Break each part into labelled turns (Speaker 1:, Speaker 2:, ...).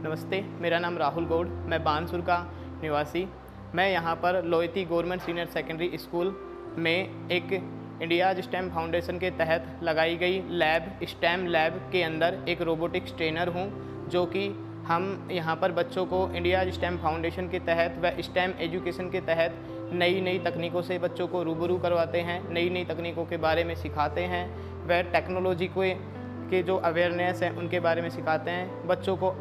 Speaker 1: नमस्ते, मेरा नाम राहुल गौड़, मैं बानसूर का निवासी। मैं यहाँ पर Loyti government senior secondary school में एक इंडियाज स्टेम फाउंडेशन के तहत लगाई गई लैब स्टेम लैब के अंदर एक रोबोटिक्स ट्रेनर हूँ, जो कि हम यहाँ पर बच्चों को इंडियाज स्टेम फाउंडेशन के तहत व स्टेम एजुकेशन के तहत नई नई तकनीकों से बच्चों को रूबरू करवाते हैं, नई नई तकनीकों के बारे में सिखाते हैं व टेक्नोलॉजी के जो अवेयरनेस है उनके बारे में सिखाते हैं। बच्चों को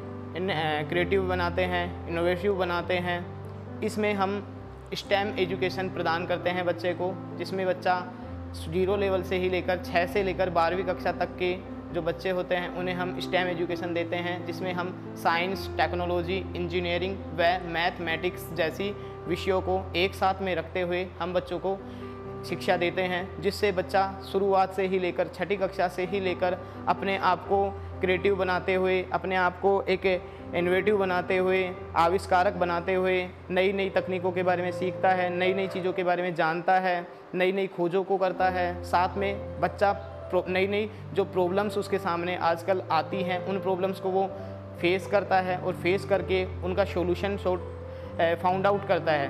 Speaker 1: क्रिएटिव बनाते हैं, इनोवेटिव बनाते हैं। इसमें हम स्टेम एजुकेशन प्रदान करते हैं बच्चे को, जिसमें बच्चा 0 लेवल से ही लेकर 6 से लेकर 12वीं कक्षा तक के जो बच्चे होते हैं उन्हें हम स्टेम एजुकेशन देते हैं, जिसमें हम साइंस, टेक्नोलॉजी, इंजीनियरिंग व मैथमेटिक्स जैसी विषयों को एक साथ में रखते हुए हम बच्चों को शिक्षा देते हैं, जिससे बच्चा शुरुआत से ही लेकर 6ठी कक्षा से ही लेकर अपने आप को क्रिएटिव बनाते हुए, अपने आप को एक इनोवेटिव बनाते हुए, आविष्कारक बनाते हुए नई नई तकनीकों के बारे में सीखता है, नई नई चीज़ों के बारे में जानता है, नई नई खोजों को करता है। साथ में बच्चा नई नई जो प्रॉब्लम्स उसके सामने आजकल आती हैं उन प्रॉब्लम्स को वो फेस करता है और फेस करके उनका सॉल्यूशन फाउंड आउट करता है।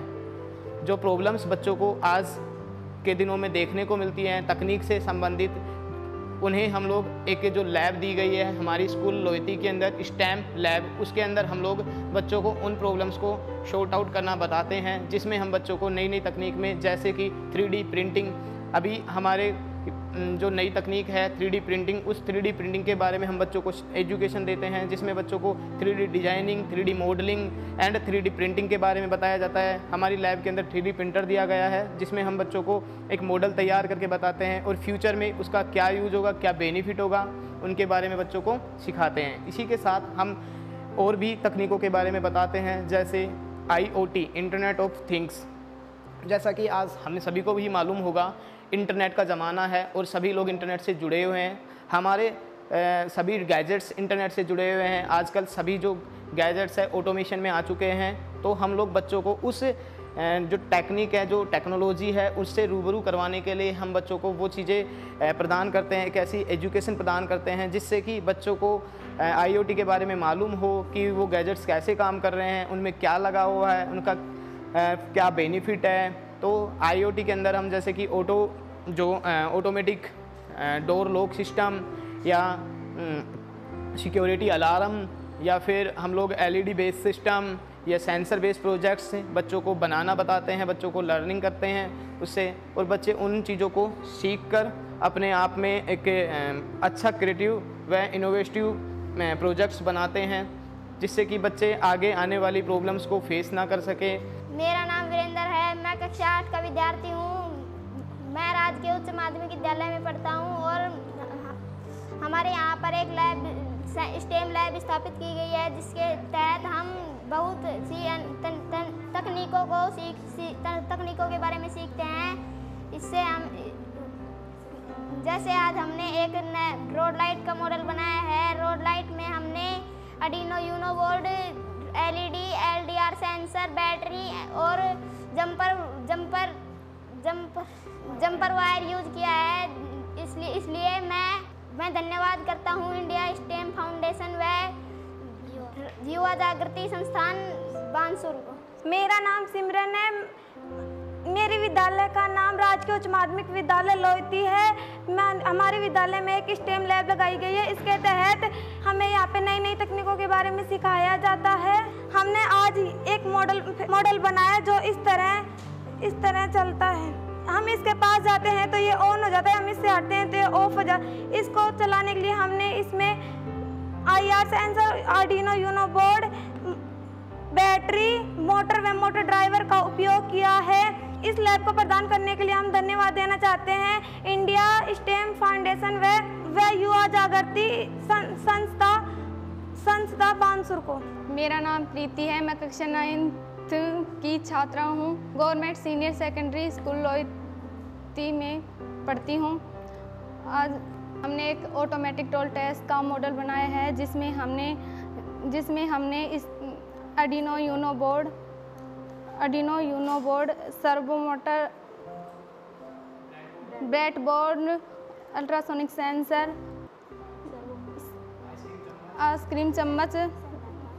Speaker 1: जो प्रॉब्लम्स बच्चों को आज के दिनों में देखने को मिलती हैं तकनीक से संबंधित, उन्हें हम लोग एक जो लैब दी गई है हमारी स्कूल लोयती के अंदर स्टेम लैब, उसके अंदर हम लोग बच्चों को उन प्रॉब्लम्स को शॉर्ट आउट करना बताते हैं, जिसमें हम बच्चों को नई नई तकनीक में जैसे कि 3D प्रिंटिंग, अभी हमारे जो नई तकनीक है 3D प्रिंटिंग, उस 3D प्रिंटिंग के बारे में हम बच्चों को एजुकेशन देते हैं, जिसमें बच्चों को 3D designing, 3D modelling and 3D printing के बारे में बताया जाता है। हमारी लैब के अंदर 3D प्रिंटर दिया गया है, जिसमें हम बच्चों को एक मॉडल तैयार करके बताते हैं और फ्यूचर में उसका क्या यूज होगा, क्या बेनिफिट होगा, उनके बारे में बच्चों को सिखाते हैं। इसी के साथ हम और भी तकनीकों के बारे में बताते हैं, जैसे IoT, इंटरनेट ऑफ थिंग्स। जैसा कि आज हमें सभी को भी मालूम होगा, इंटरनेट का ज़माना है और सभी लोग इंटरनेट से जुड़े हुए हैं। हमारे सभी गैजेट्स इंटरनेट से जुड़े हुए हैं। आजकल सभी जो गैजेट्स है ऑटोमेशन में आ चुके हैं, तो हम लोग बच्चों को उस जो टेक्निक है, जो टेक्नोलॉजी है, उससे रूबरू करवाने के लिए हम बच्चों को वो चीज़ें प्रदान करते हैं, एक ऐसी एजुकेशन प्रदान करते हैं जिससे कि बच्चों को IoT के बारे में मालूम हो कि वो गैजेट्स कैसे काम कर रहे हैं, उनमें क्या लगा हुआ है, उनका क्या बेनिफिट है। तो IoT के अंदर हम जैसे कि ऑटोमेटिक डोर लॉक सिस्टम या सिक्योरिटी अलार्म, या फिर हम लोग LED बेस्ड सिस्टम या सेंसर बेस्ड प्रोजेक्ट्स बच्चों को बनाना बताते हैं, बच्चों को लर्निंग करते हैं उससे, और बच्चे उन चीज़ों को सीख कर अपने आप में एक अच्छा क्रिएटिव व इनोवेटिव प्रोजेक्ट्स बनाते हैं, जिससे कि बच्चे आगे आने वाली प्रॉब्लम्स को फेस ना कर सके।
Speaker 2: मेरा नाम वीरेंद्र है, मैं कक्षा 8 का विद्यार्थी हूँ। मैं राजकीय उच्च माध्यमिक विद्यालय में पढ़ता हूँ और हमारे यहाँ पर एक लैब स्टेम लैब स्थापित की गई है, जिसके तहत हम बहुत सी तकनीकों के बारे में सीखते हैं। इससे हम जैसे आज हमने एक रोड लाइट का मॉडल बनाया है। रोड लाइट में हमने Arduino Uno board, LED, LDR sensor, battery और जंपर वायर यूज किया है। इसलिए मैं धन्यवाद करता हूँ इंडिया स्टेम फाउंडेशन व युवा जागृति संस्थान बानसूर को।
Speaker 3: मेरा नाम सिमरन है। मेरे विद्यालय का नाम राजकीय उच्च माध्यमिक विद्यालय लोयती है। हमारे विद्यालय में एक स्टेम लैब लगाई गई है। इसके तहत हमें यहाँ पे नई नई तकनीकों के बारे में सिखाया जाता है। हमने आज एक मॉडल बनाया जो इस तरह चलता है। हम इसके पास जाते हैं तो ये ऑन हो जाता है, हम इससे हटते हैं तो ये ऑफ हो जाता है। इसको चलाने के लिए हमने इसमें IR sensor, Arduino Uno board, battery, motor व मोटर ड्राइवर का उपयोग किया है। इस लैब को प्रदान करने के लिए हम धन्यवाद देना चाहते हैं इंडिया स्टेम फाउंडेशन व युवा जागृति संस्था बानसूर को।
Speaker 4: मेरा नाम प्रीति है, मैं कक्षा 9th की छात्रा हूँ। Government senior secondary school Loyti में पढ़ती हूँ। आज हमने एक ऑटोमेटिक टोल टेस्ट का मॉडल बनाया है, जिसमें हमने इस Arduino Uno board, servo motor, breadboard, ultrasonic sensor, ice cream चम्मच,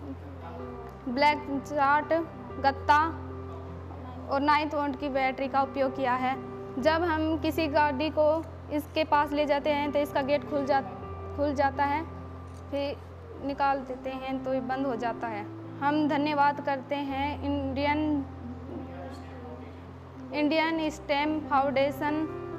Speaker 4: ब्लैक चार्ट, गत्ता और 9 वोल्ट की बैटरी का उपयोग किया है। जब हम किसी गाड़ी को इसके पास ले जाते हैं तो इसका गेट खुल जाता है, फिर निकाल देते हैं तो ये बंद हो जाता है। हम धन्यवाद करते हैं इंडियन स्टेम फाउंडेशन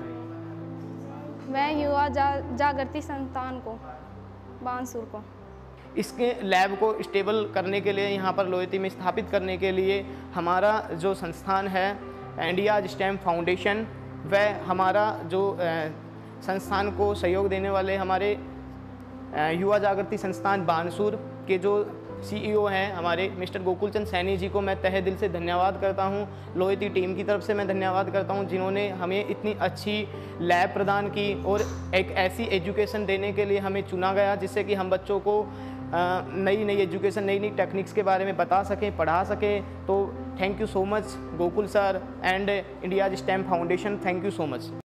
Speaker 4: व युवा जागृति संस्थान को, बानसूर को।
Speaker 1: इसके लैब को स्टेबल करने के लिए, यहाँ पर लोयती में स्थापित करने के लिए हमारा जो संस्थान है इंडिया स्टेम फाउंडेशन व हमारा जो संस्थान को सहयोग देने वाले हमारे युवा जागृति संस्थान बानसूर के जो CEO हैं हमारे मिस्टर गोकुल चंद सैनी जी को मैं तहे दिल से धन्यवाद करता हूं। लोयती टीम की तरफ से मैं धन्यवाद करता हूं जिन्होंने हमें इतनी अच्छी लैब प्रदान की और एक ऐसी एजुकेशन देने के लिए हमें चुना गया जिससे कि हम बच्चों को नई एजुकेशन, नई टेक्निक्स के बारे में बता सकें, पढ़ा सकें। तो thank you so much Gokul sir and India STEM foundation, thank you so much.